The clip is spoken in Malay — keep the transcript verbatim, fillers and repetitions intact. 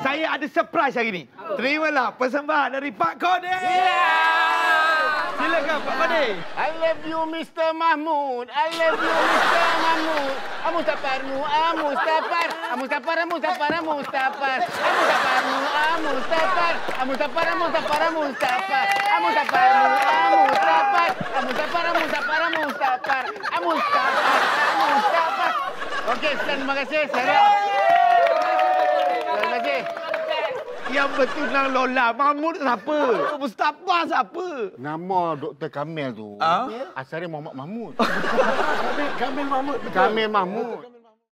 Saya ada surprise hari ni. Terimalah persembahan dari Pak Kode. Silakan Pak Kode. I love you Mister Mahmud. I love you Mister Mahmud. Amustaparmu, Amustapar. Amustapar, Amustapar, Amustapar. Amustaparmu, Amustapar. Amustapar, Amustapar, Amustapar. Amustaparmu, Amustapar. Amustapar, Amustapar, Amustapar. Amustapar, Amustapar. Okey, sekian, terima kasih. Saya. Terima kasih. Yang betul nang Lola. Mahmud siapa? Mustafa siapa? Nama Doktor Kamil tu. Ha? Asal dia Muhammad Mahmud. Kamil Kamil Mahmud. Kamil Mahmud.